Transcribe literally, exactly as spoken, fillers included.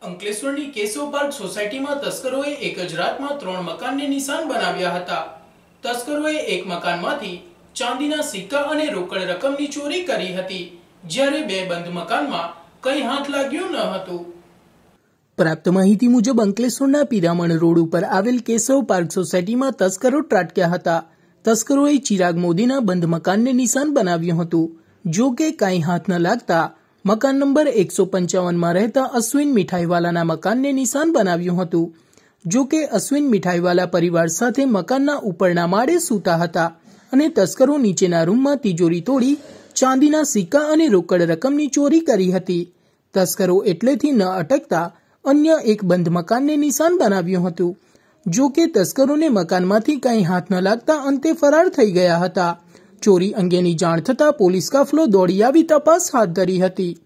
અંકલેશ્વરની Keshav park સોસાયટીમાં તસ્કરોએ એક જ રાતમાં ત્રણ મકાનને નિશાન બનાવ્યા હતા। તસ્કરોએ એક મકાનમાંથી ચાંદીના સિક્કા અને રોકડ રકમની ચોરી કરી હતી, જ્યારે બે બંધ મકાનમાં કંઈ હાથ લાગ્યું ન હતું। પ્રાપ્ત માહિતી મુજબ અંકલેશ્વરના પીરામણ રોડ ઉપર આવેલ કેશવ પાર્ક સોસાયટીમાં તસ્કરો ત્રાટક્યા હતા। તસ્કરોએ ચિરાગ મોદીના બંધ મકાનને નિશાન બનાવ્યું હતું, જો કે કાંઈ હાથ ન લાગતા મકાન નંબર એકસો પંચાવન માં રહેતા અશ્વિન મીઠાઈવાલાના મકાનને નિશાન બનાવ્યું હતું। જો કે અશ્વિન મીઠાઈવાલા પરિવાર સાથે મકાનના ઉપરના માળે સૂતા હતા અને તસ્કરો નીચેના રૂમમાં તિજોરી તોડી ચાંદીના સિક્કા અને રોકડ રકમની ચોરી કરી હતી। તસ્કરો એટલેથી ન અટકતા અન્ય એક બંધ મકાનને નિશાન બનાવ્યું હતું। જો કે તસ્કરોને મકાનમાંથી કંઈ હાથ ન લાગતા અંતે ફરાર થઈ ગયા હતા। ચોરી અંગેની જાણ થતાં પોલીસ કાફલો દોડી આવી તપાસ હાથ ધરી હતી।